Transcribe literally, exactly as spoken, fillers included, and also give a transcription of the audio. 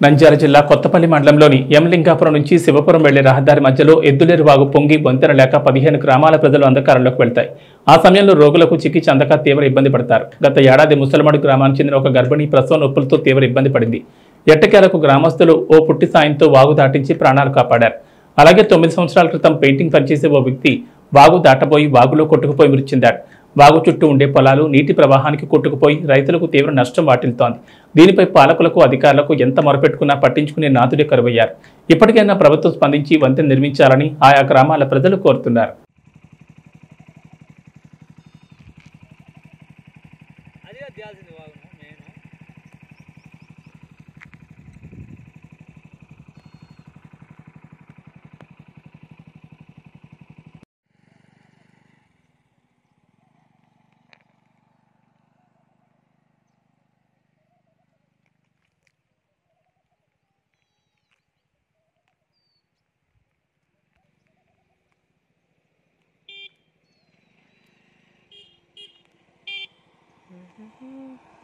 నంద్యాల జిల్లా కొత్తపల్లి మండలంలోని యమలింగాపురం నుంచి శివపురం వెళ్లే రహదారి మధ్యలో ఎద్దులేరు వాగు పొంగి వంతెన లేక పదిహేను గ్రామాల ప్రజలు అంధకారంలోకి వెళ్తాయి. ఆ సమయంలో రోగులకు చికిత్స అందక తీవ్ర ఇబ్బంది పడతారు. గత ఏడాది ముసలమాడు గ్రామానికి చెందిన ఒక గర్భిణి ప్రసవ నొప్పులతో తీవ్ర ఇబ్బంది పడింది. ఎట్టకేలకు గ్రామస్తులు ఓ పుట్టి సాయంతో వాగు దాటించి ప్రాణాలు కాపాడారు. అలాగే తొమ్మిది సంవత్సరాల క్రితం పెయింటింగ్ పనిచేసే ఓ వ్యక్తి వాగు దాటబోయి వాగులో కొట్టుకుపోయి మృతి చెందాడు. వాగు చుట్టూ ఉండే పొలాలు నీటి ప్రవాహానికి కొట్టుకుపోయి రైతులకు తీవ్ర నష్టం వాటిల్తోంది. దీనిపై పాలకులకు అధికారులకు ఎంత మొరపెట్టుకున్నా పట్టించుకునే నాథుడే కరువయ్యారు. ఇప్పటికైనా ప్రభుత్వం స్పందించి వంతెన నిర్మించాలని ఆయా గ్రామాల ప్రజలు కోరుతున్నారు. Mm-hmm.